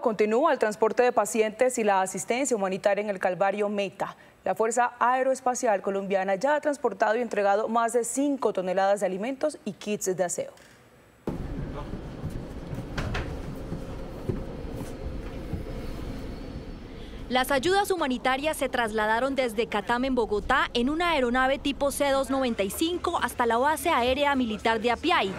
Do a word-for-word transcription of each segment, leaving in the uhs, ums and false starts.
Continúa el transporte de pacientes y la asistencia humanitaria en el Calvario Meta. La Fuerza Aeroespacial Colombiana ya ha transportado y entregado más de cinco toneladas de alimentos y kits de aseo. Las ayudas humanitarias se trasladaron desde Catam en Bogotá en una aeronave tipo C doscientos noventa y cinco hasta la base aérea militar de Apiay.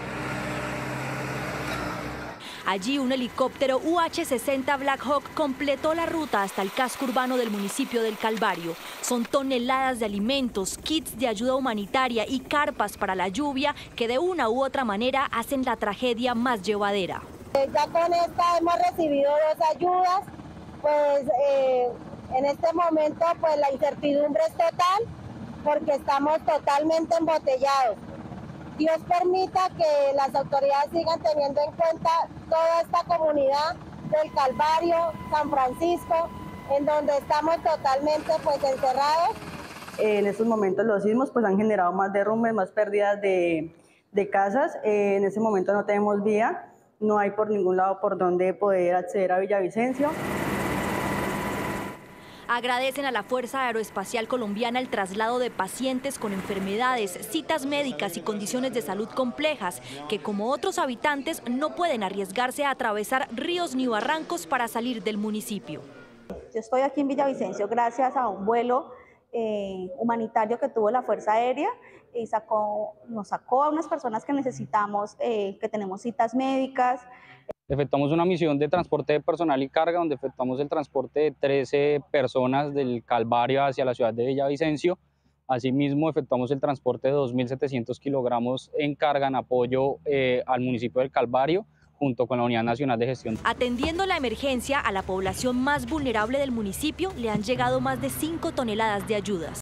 Allí un helicóptero U H sesenta Black Hawk completó la ruta hasta el casco urbano del municipio del Calvario. Son toneladas de alimentos, kits de ayuda humanitaria y carpas para la lluvia que de una u otra manera hacen la tragedia más llevadera. Ya con esta hemos recibido dos ayudas, pues eh, en este momento pues la incertidumbre es total porque estamos totalmente embotellados. Dios permita que las autoridades sigan teniendo en cuenta toda esta comunidad del Calvario, San Francisco, en donde estamos totalmente pues encerrados. En estos momentos los sismos pues han generado más derrumbes, más pérdidas de, de casas. Eh, en este momento no tenemos vía, no hay por ningún lado por donde poder acceder a Villavicencio. Agradecen a la Fuerza Aeroespacial Colombiana el traslado de pacientes con enfermedades, citas médicas y condiciones de salud complejas que, como otros habitantes, no pueden arriesgarse a atravesar ríos ni barrancos para salir del municipio. Yo estoy aquí en Villavicencio gracias a un vuelo eh, humanitario que tuvo la Fuerza Aérea y sacó, nos sacó a unas personas que necesitamos, eh, que tenemos citas médicas. Efectuamos una misión de transporte de personal y carga donde efectuamos el transporte de trece personas del Calvario hacia la ciudad de Villavicencio. Asimismo, efectuamos el transporte de dos mil setecientos kilogramos en carga en apoyo eh, al municipio del Calvario junto con la Unidad Nacional de Gestión. Atendiendo la emergencia a la población más vulnerable del municipio, le han llegado más de cinco toneladas de ayudas.